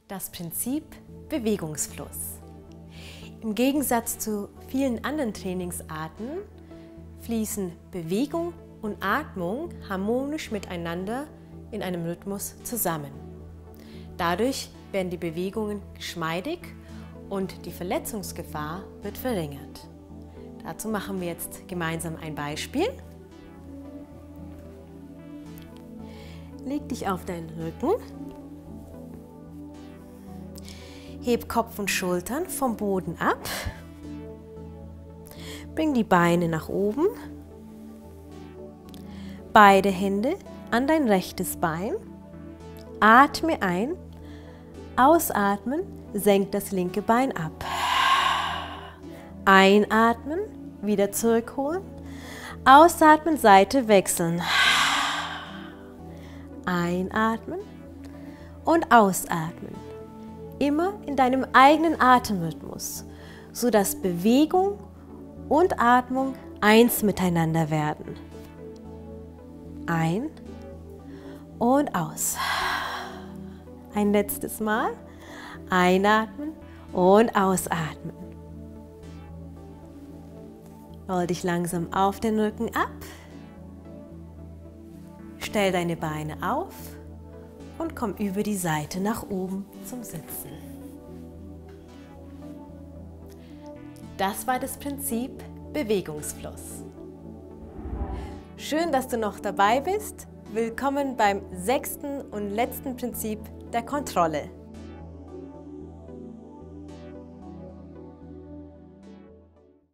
Das Prinzip Bewegungsfluss. Im Gegensatz zu vielen anderen Trainingsarten fließen Bewegung und Atmung harmonisch miteinander in einem Rhythmus zusammen. Dadurch werden die Bewegungen geschmeidig und die Verletzungsgefahr wird verringert. Dazu machen wir jetzt gemeinsam ein Beispiel. Leg dich auf deinen Rücken. Heb Kopf und Schultern vom Boden ab. Bring die Beine nach oben. Beide Hände an dein rechtes Bein. Atme ein. Ausatmen, senk das linke Bein ab. Einatmen, wieder zurückholen. Ausatmen, Seite wechseln. Einatmen und ausatmen. Immer in deinem eigenen Atemrhythmus, sodass Bewegung und Atmung eins miteinander werden. Ein und aus. Ein letztes Mal. Einatmen und ausatmen. Roll dich langsam auf den Rücken ab. Stell deine Beine auf und komm über die Seite nach oben zum Sitzen. Das war das Prinzip Bewegungsfluss. Schön, dass du noch dabei bist. Willkommen beim 6. und letzten Prinzip der Kontrolle.